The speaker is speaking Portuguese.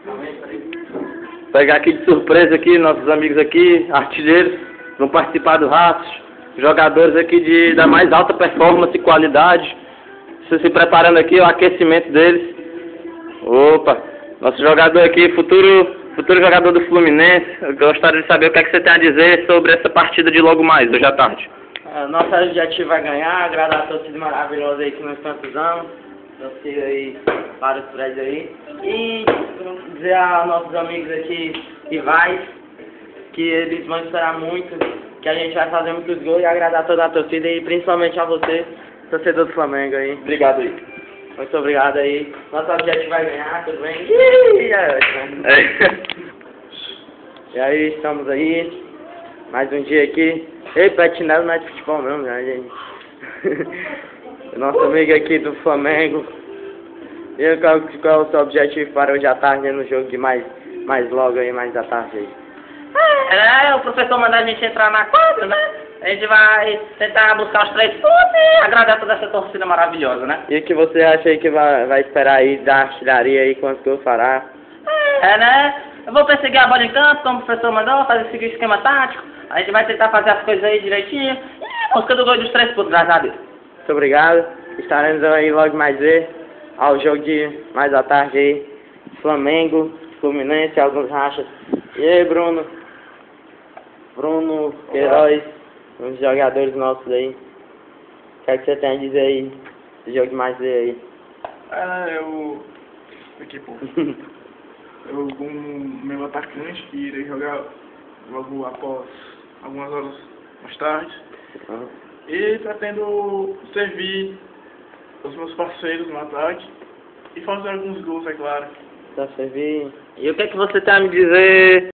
Pegar aqui de surpresa aqui, nossos amigos aqui, artilheiros, vão participar do Rastros, jogadores aqui da mais alta performance e qualidade, se preparando aqui, o aquecimento deles. Opa, nosso jogador aqui, futuro jogador do Fluminense, eu gostaria de saber o que é que você tem a dizer sobre essa partida de logo mais, hoje à tarde. Nosso objetivo é ganhar, agradar a torcida maravilhosa aí que nós tantos anos, torcida aí, vários prédios aí, e dizer a nossos amigos aqui, rivais, que eles vão esperar muito, que a gente vai fazer muitos gols e agradar toda a torcida e principalmente a você, torcedor do Flamengo aí. Obrigado aí. Muito obrigado aí. Nosso objetivo vai ganhar, tudo bem? E aí, estamos aí. Mais um dia aqui. Ei, Petinelo não é de futebol mesmo, né, gente? Nosso amigo aqui do Flamengo. E qual é o seu objetivo para hoje à tarde, no jogo de mais logo aí, mais à tarde aí? O professor mandou a gente entrar na quadra, né? A gente vai tentar buscar os 3 pontos e agradar toda essa torcida maravilhosa, né? E o que você acha aí que vai esperar aí da artilharia aí, quantos gols fará? Né? Eu vou perseguir a bola em campo, como o professor mandou, seguir o esquema tático. A gente vai tentar fazer as coisas aí direitinho. E busca do gol dos 3 pontos, graças a Deus. Muito obrigado. Estaremos aí logo mais ao jogo de mais à tarde aí. Flamengo, Fluminense, alguns rachas. E aí, Bruno Queiroz, uns jogadores nossos aí. O que é que você tem a dizer aí? Do jogo de mais aí? Aqui, pô. Eu, como meu atacante, que irei jogar logo após algumas horas mais tarde. E pretendo servir os meus parceiros no ataque e fazer alguns gols, é claro. Pra servir. E o que é que você tem a me dizer